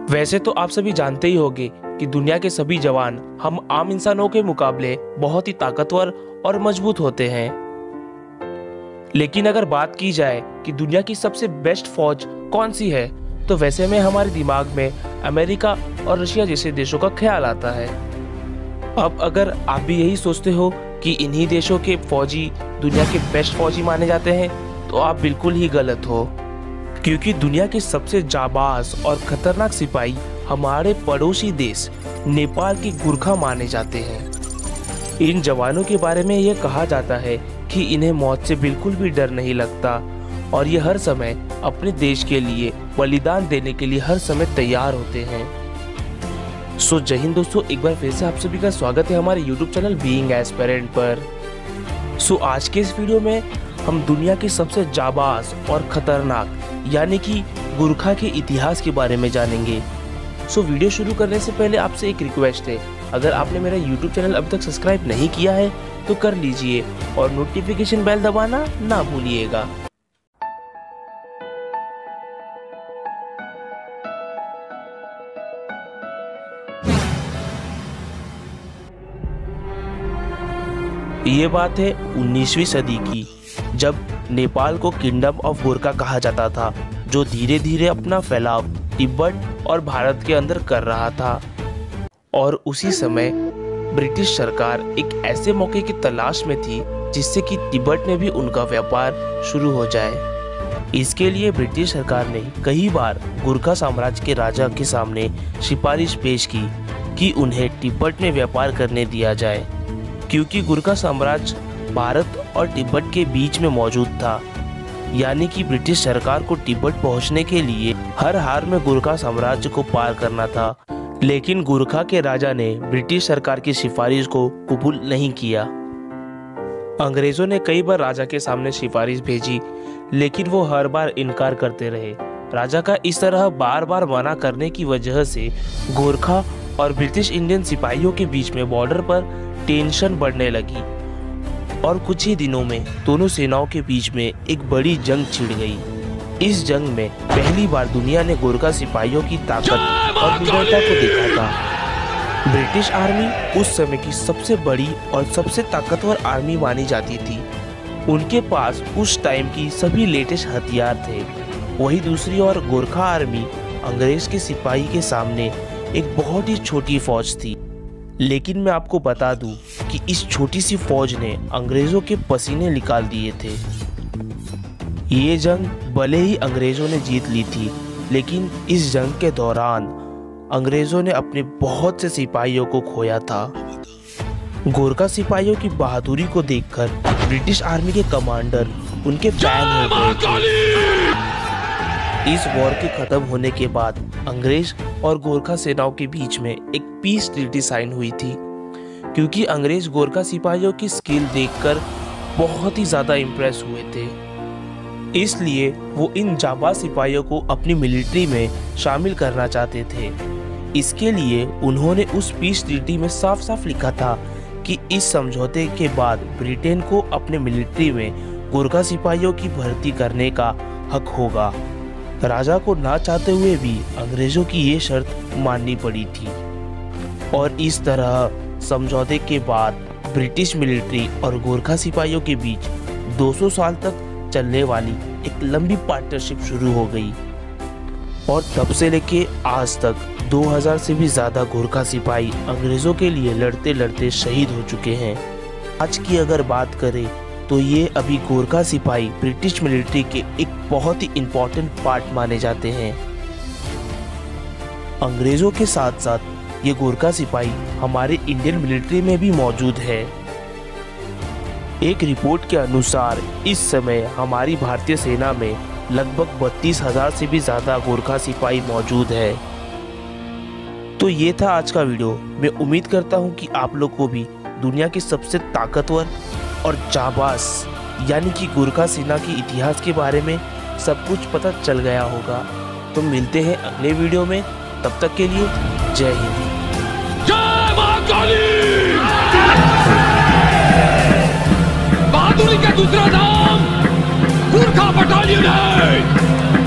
वैसे तो आप सभी जानते ही होंगे कि दुनिया के सभी जवान हम आम इंसानों के मुकाबले बहुत ही ताकतवर और मजबूत होते हैं। लेकिन अगर बात की जाए कि दुनिया की सबसे बेस्ट फौज कौन सी है, तो वैसे में हमारे दिमाग में अमेरिका और रशिया जैसे देशों का ख्याल आता है। अब अगर आप भी यही सोचते हो कि इन्हीं देशों के फौजी दुनिया के बेस्ट फौजी माने जाते हैं, तो आप बिल्कुल ही गलत हो, क्योंकि दुनिया के सबसे जाबाज और खतरनाक सिपाही हमारे पड़ोसी देश नेपाल के गुरखा माने जाते हैं। इन जवानों के बारे में यह कहा जाता है कि इन्हें मौत से बिल्कुल भी डर नहीं लगता और ये हर समय अपने देश के लिए बलिदान देने के लिए हर समय तैयार होते हैं। सो जय हिंद दोस्तों, एक बार फिर से आप सभी का स्वागत है हमारे YouTube चैनल बीइंग एस्पिरेंट पर। सो आज के इस वीडियो में हम दुनिया के सबसे जाबाज और खतरनाक यानी कि गुरखा के इतिहास के बारे में जानेंगे। सो वीडियो शुरू करने से पहले आपसे एक रिक्वेस्ट है, अगर आपने मेरा YouTube चैनल अभी तक सब्सक्राइब नहीं किया है तो कर लीजिए और नोटिफिकेशन बेल दबाना ना भूलिएगा। ये बात है 19वीं सदी की, जब नेपाल को किंगडम ऑफ गोरखा कहा जाता था, जो धीरे धीरे अपना फैलाव तिब्बत और भारत के अंदर कर रहा था। और उसी समय ब्रिटिश सरकार एक ऐसे मौके की तलाश में थी जिससे कि तिब्बत में भी उनका व्यापार शुरू हो जाए। इसके लिए ब्रिटिश सरकार ने कई बार गुरखा साम्राज्य के राजा के सामने सिफारिश पेश की कि उन्हें तिब्बत में व्यापार करने दिया जाए, क्योंकि गुरखा साम्राज्य भारत और तिब्बत के बीच में मौजूद था। यानी कि ब्रिटिश सरकार को तिब्बत पहुंचने के लिए हर हाल में गुरखा साम्राज्य को पार करना था। लेकिन गुरखा के राजा ने ब्रिटिश सरकार की सिफारिश को कबूल नहीं किया। अंग्रेजों ने कई बार राजा के सामने सिफारिश भेजी, लेकिन वो हर बार इनकार करते रहे। राजा का इस तरह बार बार मना करने की वजह से गोरखा और ब्रिटिश इंडियन सिपाहियों के बीच में बॉर्डर पर टेंशन बढ़ने लगी और कुछ ही दिनों में दोनों सेनाओं के बीच में एक बड़ी जंग छिड़ गई। इस जंग में पहली बार दुनिया ने गोरखा सिपाहियों की ताकत और निडरता को देखा था। ब्रिटिश आर्मी उस समय की सबसे बड़ी और सबसे ताकतवर आर्मी मानी जाती थी। उनके पास उस टाइम की सभी लेटेस्ट हथियार थे। वही दूसरी ओर गोरखा आर्मी अंग्रेज के सिपाही के सामने एक बहुत ही छोटी फौज थी। लेकिन मैं आपको बता दूं कि इस छोटी सी फौज ने अंग्रेजों के पसीने निकाल दिए थे। ये जंग भले ही अंग्रेजों ने जीत ली थी, लेकिन इस जंग के दौरान अंग्रेजों ने अपने बहुत से सिपाहियों को खोया था। गोरखा सिपाहियों की बहादुरी को देखकर ब्रिटिश आर्मी के कमांडर उनके फैन हो गए थे। इस वॉर के खत्म होने के बाद अंग्रेज और गोरखा सेनाओं के बीच में एक पीस ट्रीटी साइन हुई थी, क्योंकि अंग्रेज गोरखा सिपाहियों की स्किल देखकर बहुत ही ज्यादा इम्प्रेस हुए थे। इसलिए वो इन जाबाज सिपाहियों को अपनी मिलिट्री में शामिल करना चाहते थे। इसके लिए उन्होंने उस पीस ट्रीटी में साफ साफ लिखा था कि इस समझौते के बाद ब्रिटेन को अपने मिलिट्री में गोरखा सिपाहियों की भर्ती करने का हक होगा। राजा को ना चाहते हुए भी अंग्रेजों की ये शर्त माननी पड़ी थी। और इस तरह समझौते के बाद ब्रिटिश मिलिट्री और गोरखा सिपाहियों के बीच 200 साल तक चलने वाली एक लंबी पार्टनरशिप शुरू हो गई। और तब से लेके आज तक 2000 से भी ज्यादा गोरखा सिपाही अंग्रेजों के लिए लड़ते लड़ते शहीद हो चुके हैं। आज की अगर बात करें तो ये अभी गोरखा सिपाही ब्रिटिश मिलिट्री के एक बहुत ही इम्पोर्टेंट पार्ट माने जाते हैं। अंग्रेजों के साथ साथ ये गोरखा सिपाही हमारे इंडियन मिलिट्री में भी मौजूद है। एक रिपोर्ट के अनुसार इस समय हमारी भारतीय सेना में लगभग 32,000 से भी ज्यादा गोरखा सिपाही मौजूद है। तो ये था आज का वीडियो। मैं उम्मीद करता हूँ कि आप लोग को भी दुनिया के सबसे ताकतवर और जाबाज यानी कि गोरखा सेना के इतिहास के बारे में सब कुछ पता चल गया होगा। तो मिलते हैं अगले वीडियो में, तब तक के लिए जय हिंद। जय मां काली। बहादुरी का दूसरा नाम गोरखा बटालियन है।